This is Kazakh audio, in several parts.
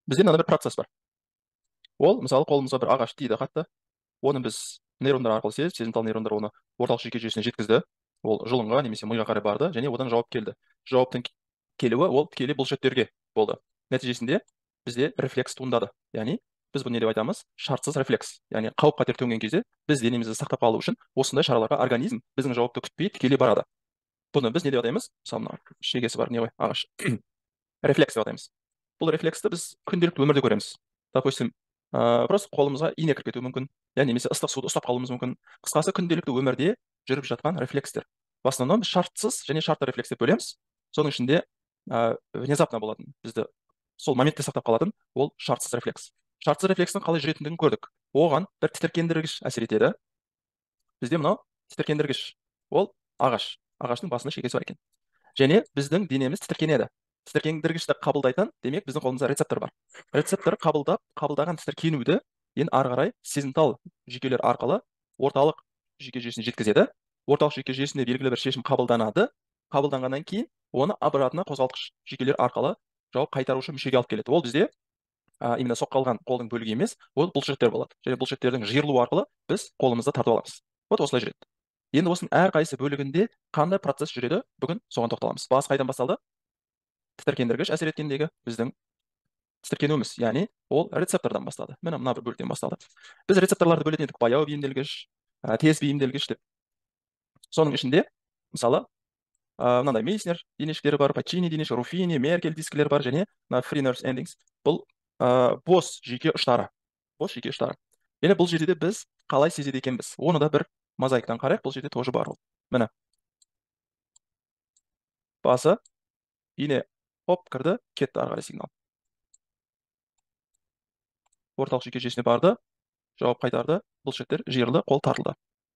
бізде мынандай бір процесс бар. Ол мысалы қолымызға бір ағаш тиді қатты, оны біз нейрондар арқылы сезімтал нейрондар оны орталық жүйке жүйесіне жеткізді. Ол жұлынға немесе миға қарай барды және одан жауап келді. Жауаптың келуі ол тікелей бұлшеттерге болды. Нәтижесінде бізде рефлекс туындады. Яғни біз бұны не деп айтамыз? Шартсыз рефлекс. Яғни қауіп қатер төнген кезде біз денемізді сақтап қалу үшін осындай шараларға организм біздің жауапты күтпей тікелей барады. Бұны біз не деп атаймыз? Мысалы мына шегесі бар не ғой, ағаш. Рефлекс деп атаймыз. Бұл рефлексті біз күнделікті өмірде көреміз. Допустим, просто қолымызға ине кіріп кетуі мүмкін, немесе ыстық суды ұстап қалуымыз мүмкін. Қысқасы күнделікті өмірде жүріп жатқан рефлекстер. В основном шартсыз және шартты рефлекс деп бөлеміз. Соның ішінде внезапно болатын, бізді сол моментте сақтап қалатын ол шартсыз рефлекс. Шартсыз рефлекстің қалай жүретіндігін көрдік. Оған бір тітіркендіргіш әсер етеді. Бізде мынау тітіркендіргіш. Ол ағаштың басында шекесі бар екен. Және біздің денеміз тітіркенеді. Тітіркендіргішті қабылдайтын, демек біздің қолымызда рецептор бар. Рецептор қабылдаған тітіркенуді енді ары қарай сезімтал жүйкелер арқылы орталық жүйке жүйесіне жеткізеді. Орталық жүйке жүйесінде белгілі бір шешім қабылданады. Қабылданғаннан кейін оны обратно қозғалтқыш жүйкелер арқылы жауап қайтарушы мүшеге алып келеді. Ол бізде именно соққы алған қолдың бөлігі емес, ол бұлшықтар болады. Және бұлшықтердің жиырылуы арқылы біз қолымызды тартып аламыз. Вот осылай жүреді. Енді осының әрқайсысы бөлігінде қандай процесс жүреді, бүгін соған тоқталамыз. Басы қайдан басталды? Тітіркендіргіш әсер еткендегі біздің тітіркенуіміз, яғни ол рецептордан басталды. Мына бір бөліктен басталды. Біз рецепторларды бөлетін едік: баяу бейімделгіш, тез бейімделгіш деп. Соның ішінде мысалы мынандай Мейснер денешіктері бар, Паччини денеші, Руффини, Меркель дискілері бар, және free nerve endings. Бұл бос жүйке ұштары. Және бұл жерде біз қалай сезеді екенбіз? Оны да бір мозаиктан қарайық. Бұл жерде тоже бар ол. Міне. Басы, ине, хоп, кірді, кетті ары қарай сигнал. Орталық жүйке жүйесіне барды, жауап қайтарды, бұлшықтар жиырылды, қол тартылды.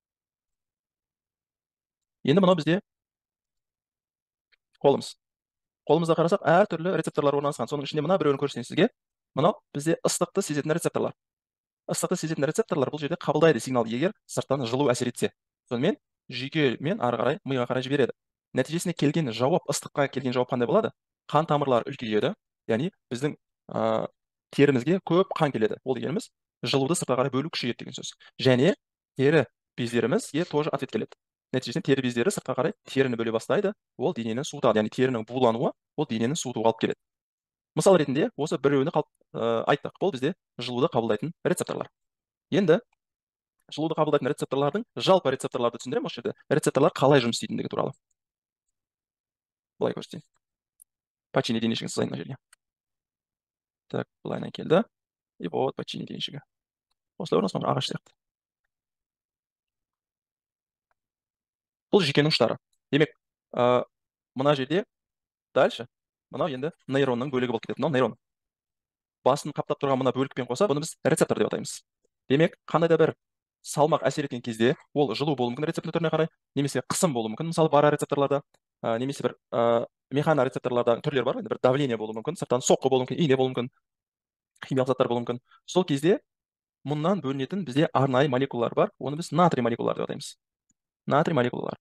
Енді мынау бізде қолымыз. Қолымызда қарасақ, әртүрлі рецепторлар орналасқан. Соның ішінде мына біреуін көрсетейін сізге. Мынау бізде ыстықты сезетін рецепторлар. Ыстықты сезетін рецепторлар бұл жерде қабылдайды сигнал, егер сырттан жылу әсер етсе. Сонымен жүйкемен ары қарай миға қарай жібереді. Нәтижесінде келген жауап, ыстыққа келген жауап қандай болады? Қан тамырлары үлкейеді, яғни біздің терімізге көп қан келеді. Ол дегеніміз жылуды сыртқа қарай бөлу күшейеді деген сөз. Және тері бездерімізге тоже ответ келеді. Нәтижесінде тері бездері сыртқа қарай теріні бөле бастайды. Ол денені суытады, яғни терінің булануы ол денені суытуға алып келеді. Мысал ретінде осы біреуіне айттық. Бұл бізде жылуды қабылдайтын рецепторлар. Енді жылуды қабылдайтын рецепторлардың жалпы рецепторларды түсіндіремін осы жерде. Рецепторлар қалай жұмыс істейтіндігі туралы. Былай көрсетейін. Паччини денешігін сызайын мына жерге. Так, былайынан келді. И вот Паччини денешігі. Осылай орналасқан ағаш сияқты. Бұл жүйкенің ұштары. Демек, мына жерде дальше мынау енді нейронның бөлігі болып кетеді. Мынау нейрон. Басын қаптап тұрған мына бөлікпен қоса бұны біз рецептор деп атаймыз. Демек, қандай да бір салмақ әсер еткен кезде ол жылу болуы мүмкін рецептор түріне қарай, немесе қысым болуы мүмкін. Мысалы, бара рецепторларда, немесе бір механо рецепторларда түрлер бар, бір давление болуы мүмкін, сырттан соққы болуы мүмкін, ине болуы мүмкін, химиялық заттар болуы мүмкін. Сол кезде мұнан бөлінетін бізде арнайы молекулалар бар. Оны біз натрий молекулалары деп атаймыз. Натрий молекулалары.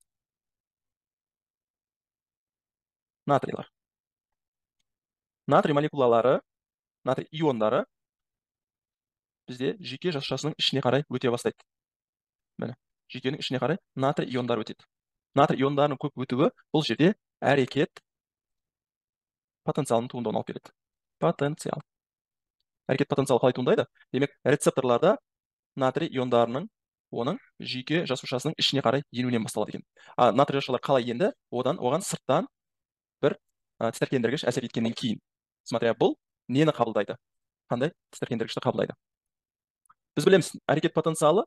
Натрий молекулалары, натрий иондары бізде жүйке жасушасының ішіне қарай өте бастайды. Міне, жүйкенің ішіне қарай натрий иондары өтеді. Натрий иондарының көп өтуі бұл жерде әрекет потенциалының туындауына алып келеді. Потенциал. Әрекет потенциалы қалай туындайды? Демек, рецепторларда натрий иондарының оның жүйке жасушасының ішіне қарай енуінен басталады екен. Натрий жасушалар қалай енді? Оған сырттан бір тітіркендіргіш әсер еткеннен кейін. Смотря бұл нені қабылдайды? Қандай тітіркендіргішті қабылдайды? Біз білеміз, әрекет потенциалы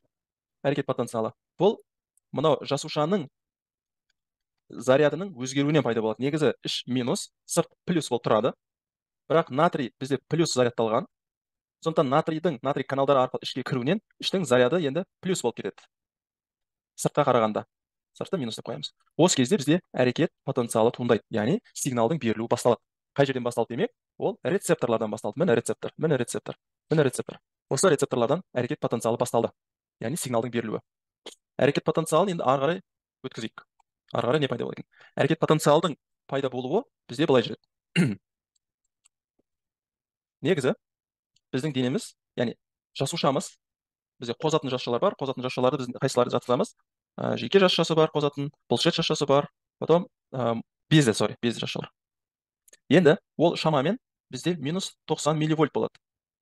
бұл мынау жасушаның зарядының өзгеруінен пайда болады. Негізі іш минус, сырт плюс болып тұрады. Бірақ натрий бізде плюс зарядталған. Сондықтан натрий каналдары арқылы ішке кіруінен іштің заряды енді плюс болып кетеді. Сыртқа қарағанда. Сыртты минус деп қоямыз. Осы кезде бізде әрекет потенциалы туындайды. Яғни сигналдың берілуі басталады. Қай жерден басталды демек? Ол рецепторлардан басталды. Міне рецептор. Осы рецепторлардан әрекет потенциалы басталды. Яғни сигналдың берілуі. Әрекет потенциалын енді ары қарай өткізейік. Ары қарай не пайда болады екен? Әрекет потенциалдың пайда болуы бізде былай жүреді. негізі біздің денеміз, яғни жасушамыз, бізде қозатын жасушалар бар. Қозатын жасушаларды біз қайсыларды жатқызамыз? Жүйке жасушасы бар қозатын, бұлшықет жасушасы бар, потом безді жасушалар. Енді ол шамамен бізде минус 90 милливольт болады.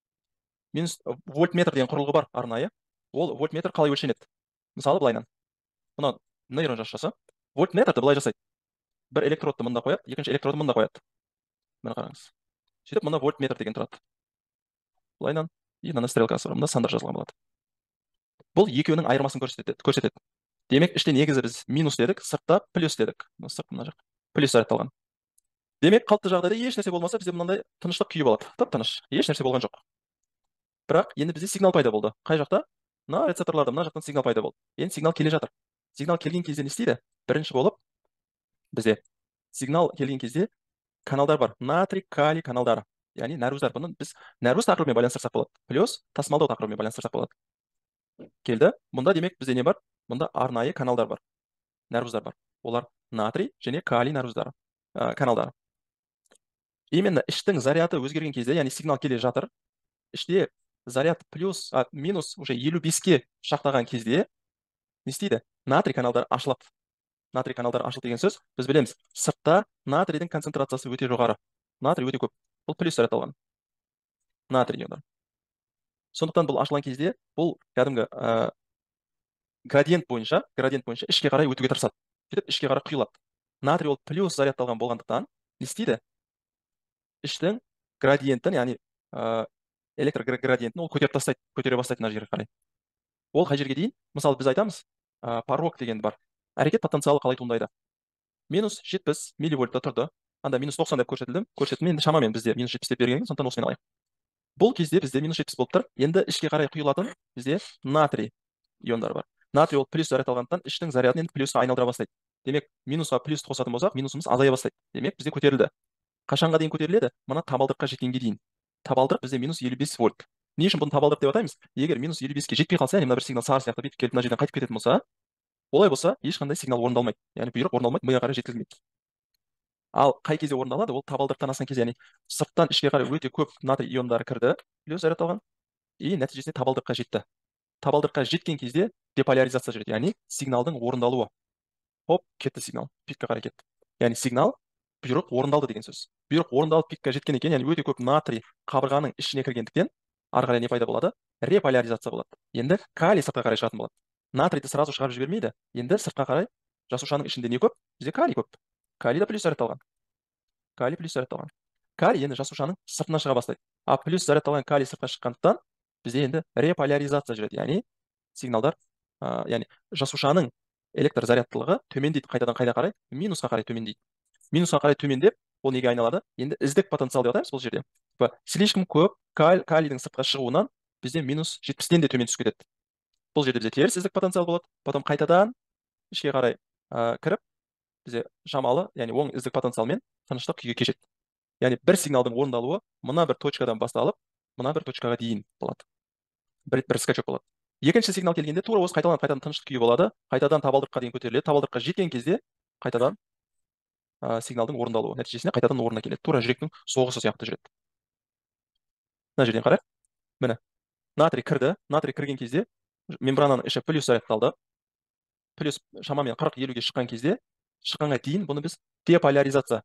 Минус вольтметр деген құрылғы бар арнайы. Ол вольтметр қалай өлшенеді? Мысалы былайынан. Мына нейрон жасушасы вольтметрді былай жасайды. Бір электродты мында қояды, екінші электродты мында қояды. Мына қараңыз. Сөйтіп мында вольтметр деген тұрады. Былайынан, и мына стрелкасы бар, мында сандар жазылған болады. Бұл екеуінің айырмасын көрсетеді. Демек, іште негізі біз минус дедік, сыртта плюс дедік. Сырт мына жақ. Плюс зарядталған. Демек, қалыпты жағдайда еш нәрсе болмаса, бізде мынандай тыныштық күйі болады. Тып-тыныш. Еш нәрсе болған жоқ. Бірақ енді бізде сигнал пайда болды. Қай жақта? Мына рецепторларда мына жақтан сигнал пайда болды. Енді сигнал келе жатыр. Сигнал келген кезде не істейді? Бірінші болып бізде сигнал келген кезде каналдар бар. Натрий, калий каналдары. Яғни нәрвуздар. Бұны біз нәрвуз тақырыбымен байланыстырсақ болады. Плюс тасымалдау тақырыбымен байланыстырсақ болады. Келді. Мұнда демек бізде не бар? Мұнда арнайы каналдар бар. Нәрвуздар бар. Олар натрий және калий нәрвуздары, каналдары. Именно іштің заряды өзгерген кезде, яғни сигнал келе жатыр. Іште заряд плюс, минус уже 55-ке шақтаған кезде не істейді? Натрий каналдары ашылады. Натрий каналдары ашылды деген сөз, біз білеміз, сыртта натрийдің концентрациясы өте жоғары. Натрий өте көп. Бұл плюс заряд алған. Натрий иондары. Сондықтан бұл ашылған кезде бұл кәдімгі градиент бойынша ішке қарай өтуге тырысады. Сөйтіп ішке қарай құйылады. Натрий ол плюс зарядталған болғандықтан не істейді? Іштің градиентін, яғни электроградиентін ол көтеріп тастайды, көтере бастайды мына жерге қарай. Ол қай жерге дейін? Мысалы біз айтамыз, порог деген бар. Әрекет потенциалы қалай туындайды? Минус 70 милливольтта тұрды. Анда минус 90 деп көрсеттім. Енді шамамен бізде минус 70 деп берген, сондықтан осымен алайық. Бұл кезде бізде минус 70 болып тұр. Енді ішке қарай құйылатын бізде натрий иондары бар. Натрий ол плюс заряд алғандықтан іштің зарядын енді плюсқа айналдыра бастайды. Демек, минусқа плюс қосатын болсақ, минусымыз азая бастайды. Демек, бізде көтерілді. Қашанға дейін көтеріледі? Мына табалдырыққа жеткенге дейін. Табалдырық бізде минус 55 вольт. Не үшін бұны табалдырық деп атаймыз? Егер минус 55-ке жетпей қалса, яғни мына бір сигнал сары сияқты бүйтіп келіп мына жерден қайтып кететін болса, олай болса, ешқандай сигнал орындалмайды. Яғни бұйрық орындалмайды, миға қарай жеткізілмейді. Ал қай кезде орындалады? Ол табалдырықтан асқан кезде, яғни сырттан ішке қарай өте көп натрий иондары кірді, плюс зарядталған, и нәтижесінде табалдырыққа жетті. Табалдырыққа жеткен кезде деполяризация жүреді, яғни сигналдың орындалуы. Хоп, кетті сигнал, пикке қарай кетті. Яғни сигнал бұйрық орындалды деген сөз. Бұйрық орындалып пикке жеткен екен, яғни өте көп натрий қабырғаның ішіне кіргендіктен ары қарай не пайда болады? Реполяризация болады. Енді калий сыртқа қарай шығатын болады. Натрийді сразу шығарып жібермейді. Енді сыртқа қарай жасушаның ішінде не көп? Бізде калий көп. Калий да плюс зарядталған. Калий енді жасушаның сыртына шыға бастайды. А плюс зарядталған калий сыртқа шыққандықтан бізде енді реполяризация жүреді. Яғни сигналдар, яғни жасушаның электр зарядтылығы төмендейді, қайтадан қайда қарай? Минусқа қарай төмендейді. Минусқа қарай төмендеп, ол неге айналады? Енді іздік потенциал деп атаймыз бұл жерде. Слишком көп калийдің сыртқа шығуынан бізде минус 70-тен де төмен түсіп кетеді. Бұл жерде бізде теріс іздік потенциал болады. Потом қайтадан ішке қарай кіріп, бізде шамалы, яғни оң іздік потенциалмен тыныштық күйге кешеді. Яғни бір сигналдың орындалуы мына бір точкадан басталып, мына бір точкаға дейін болады. Бір скачок болады. Екінші сигнал келгенде тура осы қайтадан тыныштық күйі болады. Қайтадан табалдырыққа дейін көтеріледі. Табалдырыққа жеткен кезде қайтадан сигналдың орындалуы нәтижесінде қайтадан орнына келеді. Тура жүректің соғысы сияқты жүреді. Мына жерден қарайық. Міне, натрий кірді. Натрий кірген кезде мембрананың іші плюс зарядталды. Плюс шамамен 40-50-ге шыққан кезде, шыққанға дейін бұны біз деполяризация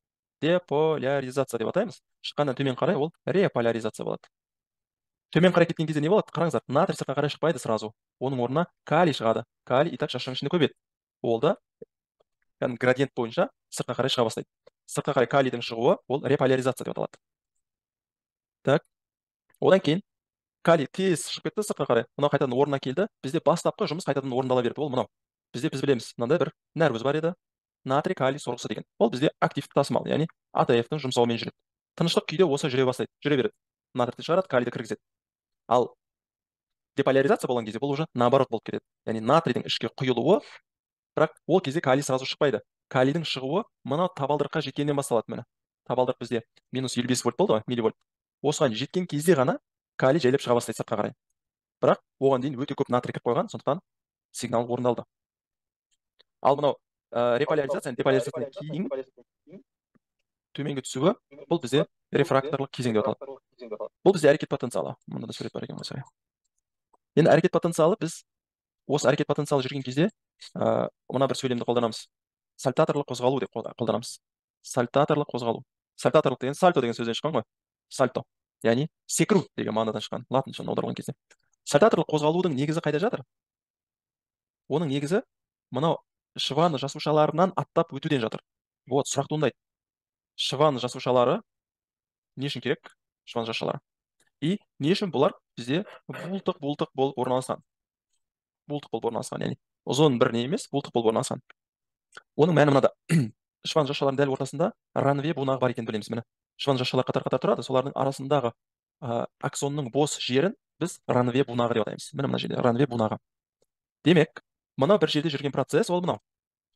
деп атаймыз. Шыққаннан төмен қарай ол реполяризация болады. Төмен қарай кеткен кезде не болады? Қараңыздар, натрий сыртқа қарай шықпайды сразу. Оның орнына калий шығады. Калий итак жасушаның ішінде көбейеді. Ол да градиент бойынша сыртқа қарай шыға бастайды. Сыртқа қарай калийдің шығуы ол реполяризация деп аталады. Так. Одан кейін калий тез шығып кетті сыртқа қарай. Мынау қайтадан орнына келді. Бізде бастапқы жұмыс қайтадан орындала берді. Ол мынау. Біз білеміз, мынандай бір нәрвуз бар еді. Натрий калий сорғысы деген. Ол бізде активті тасымал, яғни АТФ-тің жұмсауымен жүреді. Тыныштық күйде осы жүре береді. Натрийді шығарады, калийді кіргізеді. Ал деполяризация болған кезде бұл уже наоборот болып кетеді. Яғни натрийдің ішке құйылуы, бірақ ол кезде калий сразу шықпайды. Калийдің шығуы мынау табалдырыққа жеткеннен басталады. Міне. Табалдырық бізде минус 55 вольт болды ғой, милливольт. Осыған жеткен кезде ғана калий жайлап шыға бастайды сыртқа қарай. Бірақ оған дейін өте көп натрий кіріп қойған, сондықтан сигнал орындалды. Ал мынау деполяризациядан кейін төменге түсуі, бұл бізде рефракторлық кезең деп аталады. Бұл бізде әрекет потенциалы. Мұнда да сурет бар екен ғой. Енді әрекет потенциалы, біз осы әрекет потенциалы жүрген кезде мына бір сөйлемді қолданамыз. Сальтаторлық қозғалу деп қолданамыз. Сальтаторлық қозғалу. Сальтаторлық деген сальто деген сөзден шыққан ғой. Сальто. Яғни секіру деген мағынадан шыққан. Латыншадан аударылған кезде. Сальтаторлық қозғалудың негізі қайда жатыр? Оның негізі мынау шваны жасушаларынан аттап өтуден жатыр. Вот, сұрақ туындайды. Шваны жасушалары не үшін керек? Шваны жасушалары. И не үшін бұлар бізде бұлтық болып орналасқан? Бұлтық болып орналасқан, яғни ұзын бір не емес, бұлтық болып орналасқан. Оның мәні мынада. Шван жасушаларының дәл ортасында ранве бунағы бар екенін білеміз. Міне, шван жасушалар қатар-қатар тұрады, солардың арасындағы аксонның бос жерін біз ранве бунағы деп атаймыз. Міне мына жерде ранве бунағы. Демек, мына бір жерде жүрген процесс ол мынау.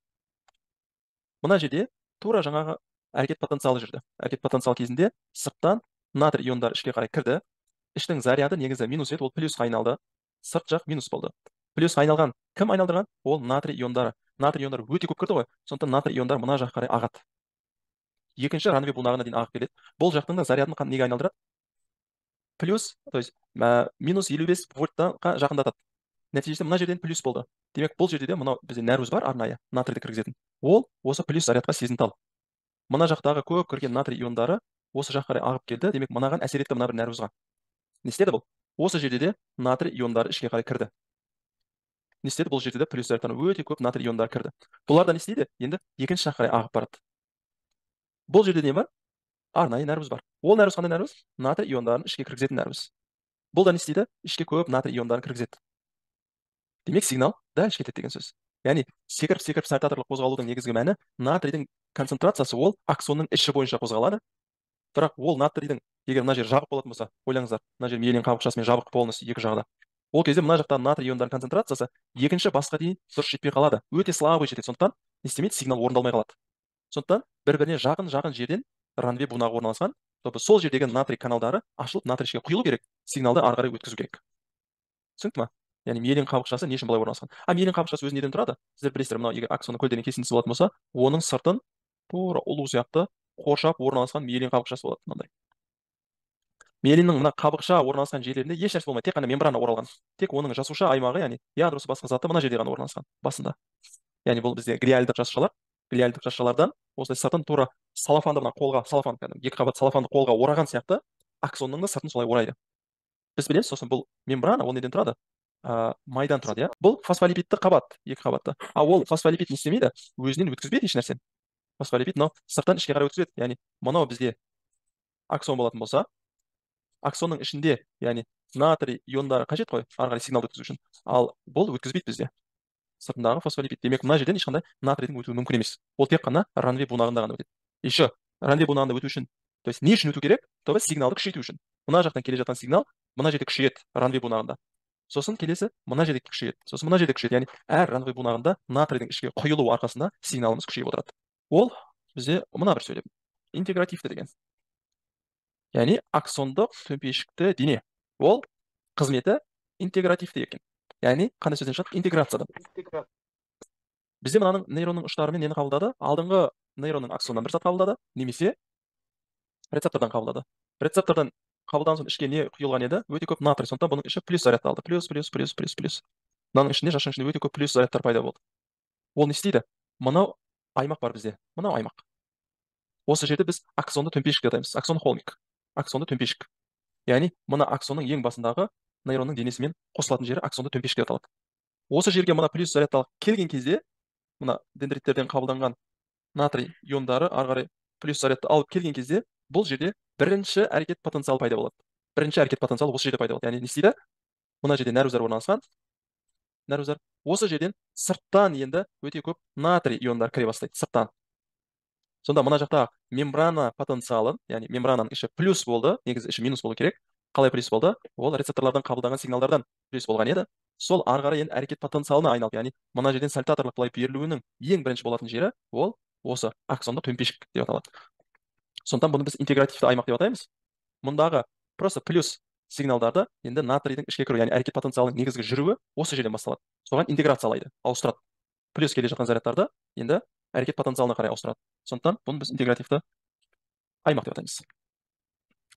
Мына жерде тура жаңағы әрекет потенциалы жүрді. Әрекет потенциал кезінде сырттан натрий иондары ішке қарай кірді. Іштің заряды негізі минус еді, ол плюсқа айналды. Сырт жақ минус болды. Плюсқа айналған кім айналдырған? Ол натрий иондары. Натрий иондары өте көп кірді ғой. Сондықтан натрий иондары мына жаққа қарай ағады. Екінші ранве бунағына дейін ағып келеді. Бұл жақтың да зарядын неге айналдырады? Плюс, то есть минус 55 вольтқа жақындатады. Нәтижесінде мына жерден плюс болды. Демек, бұл жерде де мынау бізде нәруз бар, арнайы натрийді кіргізетін. Ол осы плюс зарядқа сезімтал. Мына жақтағы көп кірген натрий иондары осы жаққа қарай ағып келді. Демек, мынаған әсер етті мына бір нәрузға. Не істеді бұл? Осы жерде де натрий иондары ішке қарай кірді. Не істеді? Бұл жерде де плюс зарядтан өте көп натрий иондары кірді. Бұлар да не істейді? Енді екінші жаққа қарай ағып барады. Бұл жерде не бар? Арнайы нәруз бар. Ол нәруз қандай нәруз? Натрий иондарын ішке кіргізетін нәруз. Бұл да не істейді? Ішке көп натрий иондарын кіргізеді. Демек, сигнал дәл ішке кетеді деген сөз. Яғни секіріп сальтаторлық қозғалудың негізгі мәні натрийдің концентрациясы ол аксонның іші бойынша қозғалады. Бірақ ол натрийдің, егер мына жер жабық болатын болса, ойлаңыздар, мына жер миелин қабықшасымен жабық полностью екі жағда. Ол кезде мына жақтағы натрий иондарының концентрациясы екінші басқа дейін дұрыс жетпей қалады. Өте слабый жетеді. Сондықтан не істемейді? Сигнал орындалмай қалады. Сондықтан бір-біріне жақын жерден ранве бунағы орналасқан. Сол жердегі натрий каналдары ашылып, натрий ішке құйылу керек, сигналды ары қарай өткізу керек. Түсінікті ма? Яғни миелин қабықшасы не үшін былай орналасқан? Миелин қабықшасы өзі неден тұрады? Сіздер білесіздер, мынау егер аксонның көлденең кесіндісі болатын болса, оның сыртын тура ұлу сияқты қоршап орналасқан миелин қабықшасы болады. Мынандай. Миелиннің мына қабықша орналасқан жерлерінде еш нәрсе болмайды, тек қана мембрана оралған. Тек оның жасуша аймағы, яғни ядросы басқа заты мына жерде ғана орналасқан, басында. Яғни бұл бізде глиальдық жасушалар. Глиальдық жасушалардан осылай сыртын тура салафанды мына қолға, салафан, екі қабат салафанды қолға ораған сияқты аксонның да сыртын солай орайды. Біз білеміз, сосын бұл мембрана ол неден тұрады? Майдан тұрады, иә. Бұл фосфолипидті қабат, екі қабатты. Ол фосфолипид не істемейді? Өзінен өткізбейді еш нәрсені. Фосфолипид мынау сырттан ішке қарай өткізеді. Яғни мынау бізде аксон болатын болса, аксонның ішінде, яғни натрий иондары қажет қой, ары қарай сигналды өткізу үшін. Ал бұл өткізбейді бізде. Сыртындағы фосфолипид. Демек, мына жерден ешқандай натрийдің өтуі мүмкін емес. Ол тек қана ранве бунағында ғана өтеді. Еще ранве бунағында өту үшін, то есть не үшін өту керек? То есть сигналды күшейту үшін. Мына жақтан келе жатқан сигнал мына жерде күшейеді ранве бунағында. Сосын келесі мына жерде күшейеді. Сосын мына жерде күшейеді. Яғни әр ранве бунағында натрийдің ішке құйылуы арқасында сигналымыз күшейіп отырады. Ол бізде мына бір сөйлем. Интегративті деген. Яғни аксондық төмпешікті дене. Ол қызметі интегративті екен. Яғни қандай сөзден шығады? Интеграциядан. Бізде мынаның нейронның ұштарымен нені қабылдады? Алдыңғы нейронның аксоннан бір зат қабылдады, немесе рецептордан қабылдады. Рецептордан қабылдан соң ішке не құйылған еді? Өте көп натрий. Сондықтан бұның іші плюс зарядты алды. Плюс. Мынаның ішінде, жашың ішінде өте көп плюс зарядтар пайда болды. Ол не істейді? Мынау аймақ бар бізде. Мынау аймақ. Осы жерде біз аксонды төмпешік деп атаймыз. Аксон холмик. Аксонды төмпешік. Яғни мына аксонның ең басындағы нейронның денесімен қосылатын жері аксонды төмпешік деп аталады. Осы жерге мына плюс зарядталық келген кезде, мына дендриттерден қабылданған натрий иондары ары қарай плюс зарядты алып келген кезде, бұл жерде бірінші әрекет потенциалы пайда болады. Бірінші әрекет потенциалы осы жерде пайда болады. Яғни не істейді? Мына жерде нәруздар орналасқан. Нәруздар осы жерден сырттан енді өте көп натрий иондары кіре бастайды, сырттан. Сонда мына жақта мембрана потенциалы, яғни мембрананың іші плюс болды, негізі іші минус болу керек. Қалай плюс болды? Ол рецепторлардан қабылданған сигналдардан плюс болған еді. Сол ары қарай енді әрекет потенциалына айналып, яғни мына жерден сальтаторлық былай берілуінің ең бірінші болатын жері ол осы аксондық төмпешік деп аталады. Сондықтан бұны біз интегративті аймақ деп атаймыз. Мұндағы просто плюс сигналдарды енді натрийдің ішке кіру, яғни әрекет потенциалының негізгі жүруі осы жерден басталады. Соған интеграциялайды, ауыстырады. Плюс келе жатқан зарядтарды енді әрекет потенциалына қарай ауыстырады. Сондықтан бұны біз интегративті аймақ деп атаймыз.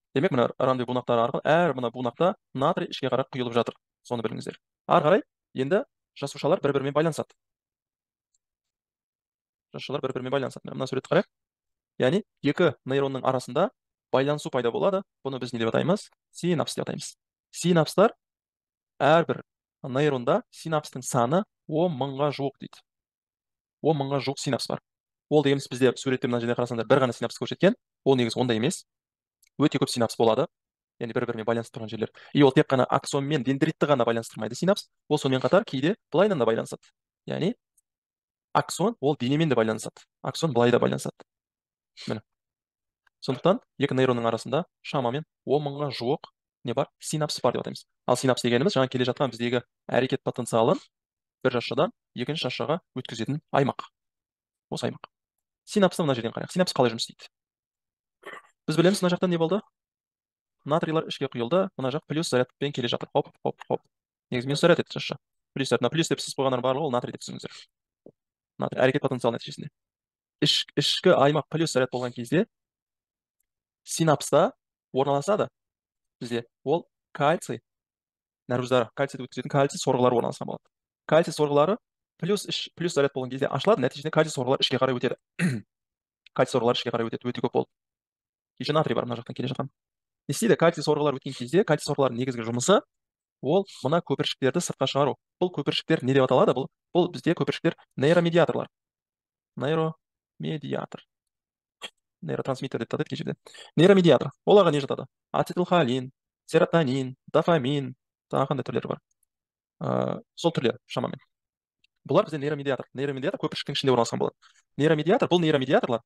Демек, мына рамдек бунақтары арқылы әр мына бунақта натрий ішке қарай құйылып жатыр. Соны біліңіздер. Ары қарай енді жасушалар бір-бірімен байланысады. Жасушалар бір-бірімен байланысады. Мына суретті қарайық. Яғни екі нейронның арасында байланысу пайда болады. Бұны біз не деп атаймыз? Синапс деп атаймыз. Синапстар әрбір нейронда синапстың саны 10 мыңға жуық дейді. 10 мыңға жуық синапс бар. Ол дегеніміз бізде суретте мына жерде қарасаңдар бір ғана синапс көрсеткен. Ол негізі ондай емес. Өте көп синапс болады. Яғни бір-бірімен байланысып тұрған жерлер. И ол тек қана аксон мен дендритті ғана байланыстырмайды синапс. Ол сонымен қатар кейде былайынан да байланысады. Яғни аксон ол денемен де байланысады. Аксон былай да байланысады. Міне. Сондықтан екі нейронның арасында шамамен 10 мыңға жуық не бар? Синапс бар деп атаймыз. Ал синапс дегеніміз жаңа келе жатқан біздегі әрекет потенциалын бір жасушадан екінші жасушаға өткізетін аймақ. Осы аймақ. Синапсты мына жерден қарайық. Синапс қалай жұмыс істейді? Біз білеміз, мына жақта не болды? Натрийлар ішке құйылды. Мына жақ плюс зарядпен келе жатыр. Хоп, хоп, хоп. Негізі минус заряд еді жасуша. Плюс заряд. Мына плюс деп сіз қойғандар барлығы ол натрий деп түсініңіздер. Натрий әрекет потенциал нәтижесінде. Ішкі аймақ плюс заряд болған кезде синапста орналасады бізде ол кальций нәруыздары, кальцийді өткізетін кальций сорғылары орналасқан болады. Кальций сорғылары плюс заряд болған кезде ашылады, нәтижесінде кальций сорғылары ішке қарай өтеді. Кальций сорғылары ішке қарай өтеді, өте көп болды. Еще натрий бар мына жақтан келе жатқан. Не істейді? Кальций сорғылары өткен кезде кальций сорғыларының негізгі жұмысы ол мына көпіршіктерді сыртқа шығару. Бұл көпіршіктер не деп аталады? Бұл бізде көпіршіктер нейромедиаторлар. Нейромедиатор. Нейротрансмиттер деп атайды кей жерде. Нейромедиатор. Оларға не жатады? Ацетилхолин, серотонин, дофамин, тағы қандай түрлері бар? Сол түрлері шамамен. Бұлар бізде нейромедиатор. Нейромедиатор көпіршіктің ішінде орналасқан болады. Бұл нейромедиаторлар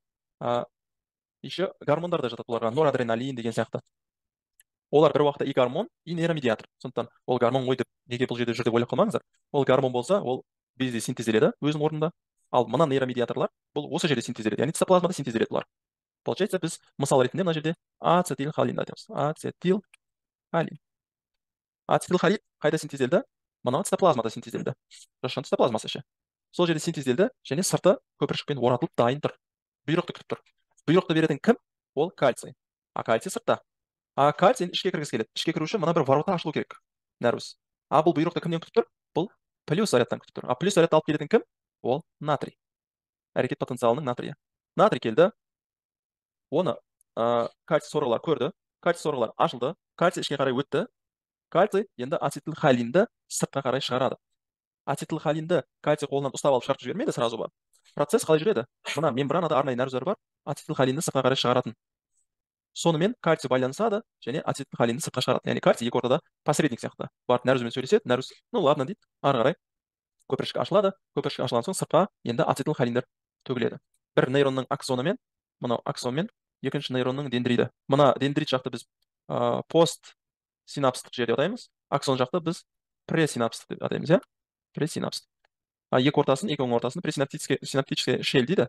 еще гормондар да жатады бұларға. Норадреналин деген сияқты. Олар бір уақытта и гормон, и нейромедиатор. Сондықтан ол гормон ғой деп неге бұл жерде жүр деп ойлап қалмаңыздар. Ол гормон болса, ол безде синтезделеді өзінің орнында. Ал мына нейромедиаторлар бұл осы жерде синтезделеді. Яғни цитоплазмада синтезделеді бұлар. Получается, біз мысал ретінде мына жерде ацетилхолин айтамыз. Ацетилхолин. Ацетилхолин қайда синтезделді? Мына цитоплазмада синтезделді. Жасушаның цитоплазмасы ше. Сол жерде синтезделді және сырты көпіршікпен оратылып дайын тұр. Бұйрықты күтіп тұр. Бұйрықты беретін кім? Ол кальций. А кальций сыртта. А кальций ішке кіргісі келеді. Ішке кіру үшін мына бір ворота ашылу керек. Нәруыз. А бұл бұйрықты кімнен күтіп тұр? Бұл плюс зарядтан күтіп тұр. А плюс зарядты алып келетін кім? Ол натрий. Әрекет потенциалының натрийі. Натрий келді. Оны кальций сорғылар көрді. Кальций сорғылар ашылды. Кальций ішке қарай өтті. Кальций енді ацетилхолинді сыртқа қарай шығарады. Ацетилхолинді кальций қолынан ұстап алып шығарып жібермейді сразу бар. Процесс қалай жүреді? Мына мембранада арнайы нәруыздар бар. Ацетилхолинді сыртқа қарай шығаратын. Сонымен кальций байланысады және ацетилхолинді сыртқа шығарады. Яғни кальций екі ортада посредник сияқты. Барып нәруызбен сөйлеседі, нәруыз, ладно дейді. Ары қарай көпіршік ашылады. Көпіршік ашылған соң сыртқа енді ацетилхолиндер төгіледі. Бір нейронның аксоны мынау аксонмен, екінші нейронның дендриді. Мына дендрит жақты біз постсинапстық жер деп атаймыз. Аксон жақты біз пресинапстық деп атаймыз, иә? Пресинапстық. Екі оның ортасын пресинаптический шел дейді.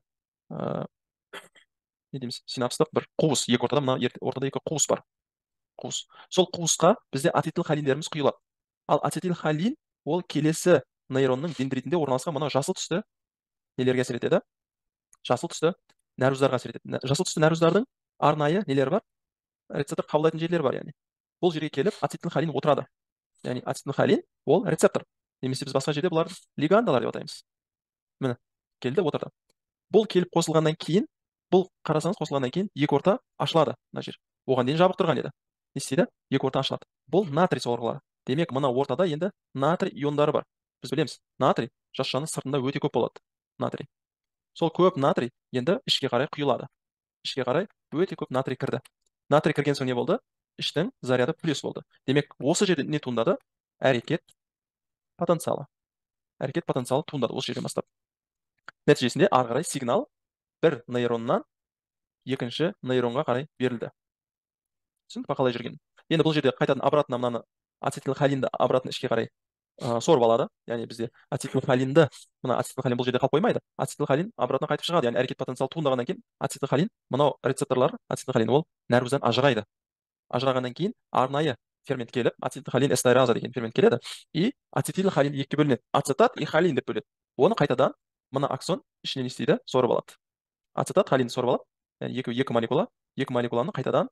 Не дейміз? Синапстық бір қуыс. Екі ортада, мына ортада екі қуыс бар. Қуыс. Сол қуысқа бізде ацетилхолиндеріміз құйылады. Ал ацетилхолин ол келесі нейронның дендритінде орналасқан мына жасыл түсті нелерге әсер етеді? Жасыл түсті нәруыздарға әсер етеді. Жасыл түсті нәруыздардың арнайы нелері бар? Рецептор қабылдайтын жерлері бар, яғни. Бұл жерге келіп ацетилхолин отырады. Яғни ацетилхолин ол рецептор. Немесе біз басқа жерде бұлар лигандалар деп атаймыз. Міне, келді, отырды. Бұл келіп қосылғаннан кейін, бұл қарасаңыз қосылғаннан кейін екі орта ашылады мына жер. Оған дейін жабық тұрған еді. Не істейді? Екі орта ашылады. Бұл натрий сорғылары. Демек, мына ортада енді натрий иондары бар. Біз білеміз, натрий жасушаның сыртында өте көп болады. Натрий. Сол көп натрий енді ішке қарай құйылады. Ішке қарай өте көп натрий кірді. Натрий кірген соң не болды? Іштің заряды плюс болды. Демек, осы жерде не туындады? Әрекет потенциалы. Әрекет потенциалы туындады осы жерден бастап. Нәтижесінде ары қарай сигнал бір нейроннан екінші нейронға қарай берілді. Түсінді ме қалай жүрген? Енді бұл жерде қайтадан обратно мынаны ацетилхолинді обратно ішке қарай сорып алады. Яғни бізде ацетилхолинді, мына ацетилхолин бұл жерде қалып қоймайды. Ацетилхолин обратно қайтып шығады. Яғни әрекет потенциалы туындағаннан кейін ацетилхолин, мынау рецепторлар, ацетилхолин ол нәруыздан ажырайды. Ажырағаннан кейін арнайы фермент келіп, ацетилхолин эстераза деген фермент келеді. И ацетилхолин екіге бөлінеді. Ацетат и холин деп бөледі. Оны қайтадан мына аксон ішінен істейді, сорып алады. Ацетат холинді сорып алады. Яғни екі молекуланы қайтадан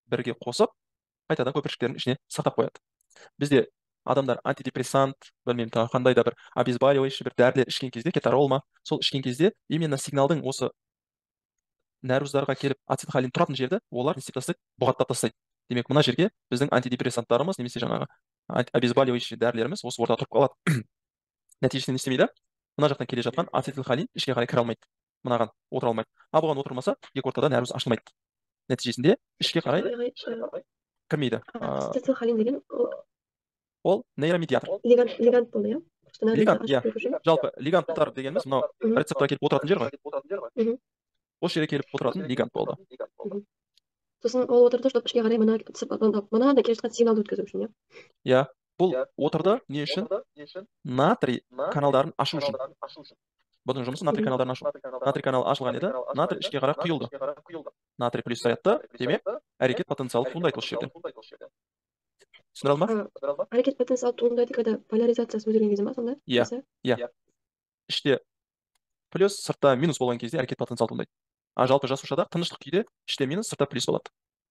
бірге қосып қайтадан көпіршіктердің ішіне сақтап қояды. Бізде адамдар антидепрессант, білмеймін тағы қандай да бір обезболивающий бір дәрілер ішкен кезде, кетарол ма, сол ішкен кезде именно сигналдың осы нәруыздарға келіп ацетилхолин тұратын жерді олар не істеп тастайды, бұғаттап тастайды. Демек мына жерге біздің антидепрессанттарымыз немесе жаңағы обезболивающий дәрілеріміз осы ортада тұрып қалады. Нәтижесінде не істемейді? Мына жақтан келе жатқан ацетилхолин ішке қарай кіре алмайды, мынаған отыра алмайды. Бұған отырмаса екі ортада нәруыз ашылмайды. Нәтижесінде ішке қарай кірмейді. Ацетилхолин деген ол нейромедиатор. лигант болды, иә? Лигант, иә. Жалпы лиганттар дегеніміз мынау рецепторға келіп отыратын жер ғой. Осы жерге келіп отыратын лигант болды. Сосын ол отырды, чтобы ішке қарай мынада келе жатқан сигналды өткізу үшін, иә? Иә, бұл отырды не үшін? Натрий каналдарын ашу үшін. Бұның жұмысы натрий каналдарын ашу. Натрий каналы ашылған еді, натрий ішке қарай құйылды. Натрий плюс зарядты, демек әрекет потенциалы туындайды осы жерде. Түсіндіре ма? Әрекет потенциалы туындайды, когда поляризациясы өзгерген кезде ма, сонда? Иә. Іште плюс, сыртта минус болған кезде әрекет потенциалы туындайды. Жалпы жасушада тыныштық күйде іште минус, сыртта плюс болады.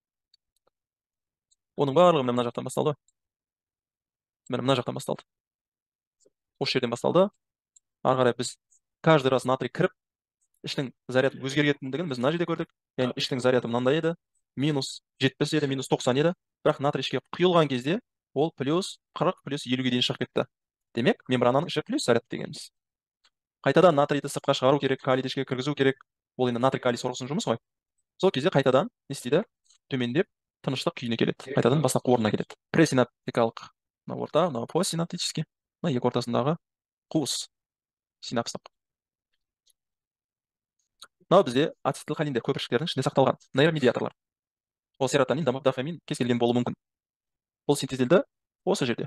Оның барлығы мына жақтан басталды. Мына жақтан басталды. Осы жерден басталды. Ары қарай біз каждый раз натрий кіріп, іштің заряды өзгергендігін біз мына жерде көрдік. Яғни іштің заряды мынандай еді, минус 70 еді, минус 90 еді. Бірақ натрий ішке құйылған кезде ол плюс 40, плюс 50-ге дейін шығып кетті. Демек, мембрананың іші плюс заряд дегеніміз. Қайтадан натрийді сыртқа шығару керек, калийді ішке кіргізу керек. Ол енді натрий калий сорғысының жұмысы ғой. Сол кезде қайтадан не істейді? Төмендеп, тыныштық күйіне келеді. Қайтадан бастапқы орнына келеді. Пресинаптикалық мына орта, мына постсинаптический, мына екі ортасындағы қуыс синапстық. Мынау бізде ацетилхолиндер көпіршіктердің ішінде сақталған нейромедиаторлар. Ол серотонин, дофамин кез келген болуы мүмкін. Бұл синтезделді осы жерде.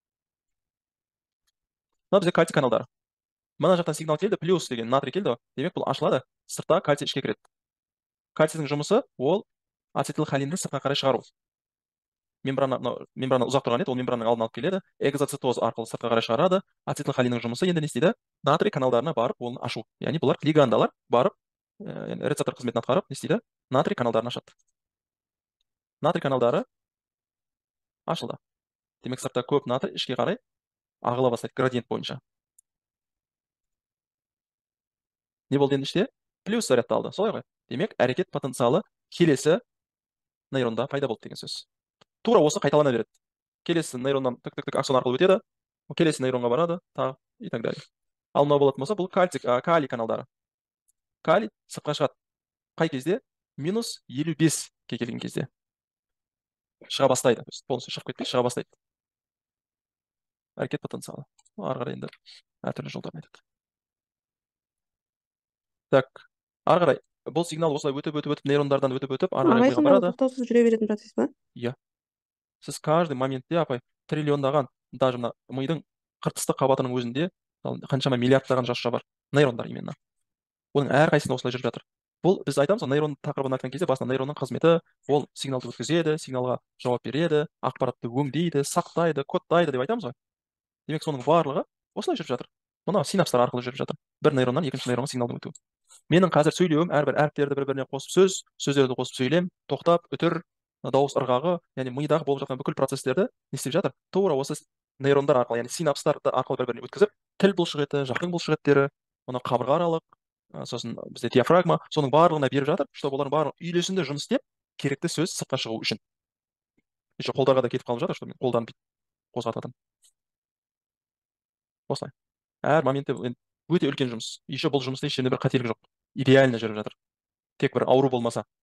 Мынау бізде кальций каналдары. Мына жақтан сигнал келді, плюс деген натрий келді. Демек бұл ашылады, сыртта кальций ішке кіреді. Кальцийдің жұмысы ол ацетилхолинді сыртқа қарай шығару. Мембрана ұзақ тұрған еді, ол мембрананың алдын алып келеді, экзоцитоз арқылы сыртқа қарай шығарады. Ацетилхолиннің жұмысы енді не істейді? Натрий каналдарына барып, оны ашу. Яғни бұлар лигандалар барып, рецептор қызметін атқарып, не істейді? Натрий каналдарын ашады. Натрий каналдары ашылды. Демек сыртта көп натрий ішке қарай ағыла бастайды градиент бойынша. Не болды енді іште? Плюс зарядты алды. Солай ғой. Демек әрекет потенциалы келесі нейронда пайда болды деген сөз. Тура осы қайталана береді. Келесі нейроннан тік аксон арқылы өтеді, келесі нейронға барады, тағы и так далее. Ал мынау болатын болса, бұл калий каналдары. Калий сыртқа шығады. Қай кезде? Минус 55-ке келген кезде. Шыға бастайды. Полностью шығып кетпей, шыға бастайды. Әрекет потенциалы. Ары қарай енді әртүрлі жолдарын айтады. Так, ары қарай бұл сигнал осылай өтіп, нейрондардан өтіп, ары қарай миға барады. Тоқтаусыз жүре беретін процесс па? Иә. Сіз каждый моментте, апай, триллиондаған, даже мына мидың қыртысты қабатының өзінде қаншама миллиардтаған жасуша бар. Нейрондар именно. Оның әрқайсысында осылай жүріп жатыр. Бұл біз айтамыз, нейрон тақырыбын айтқан кезде басында нейронның қызметі, ол сигналды өткізеді, сигналға жауап береді, ақпаратты өңдейді, сақтайды, кодтайды деп айтамыз ғой. Демек соның барлығы осылай жүріп жатыр. Мына синапстар арқылы жүріп жатыр. Бір нейроннан екінші нейронға сигналды өту. Менің қазір сөйлеуім, әрбір әріптерді бір-біріне қосып сөздерді қосып сөйлем, тоқтап, үтір, дауыс ырғағы, яғни мидағы болып жатқан бүкіл процестерді не істеп жатыр? Тура осы нейрондар арқылы, яғни синапстарды арқылы бір-біріне өткізіп, тіл бұлшық еті, жақтың бұлшық еттері, оны қабырға аралық, сосын бізде диафрагма, соның барлығына беріп жатыр, чтобы олардың барлығы үйлесімді жұмыс істеп, керекті сөз сыртқа шығу үшін. Еще қолдарға да кетіп қалып жатыр, что мен қолдан қозғататын. Осылай. Әр моментте өте үлкен жұмыс. Еще бұл жұмыста ешқандай бір қателік жоқ. Идеально жүріп жатыр. Тек бір ауру болмаса.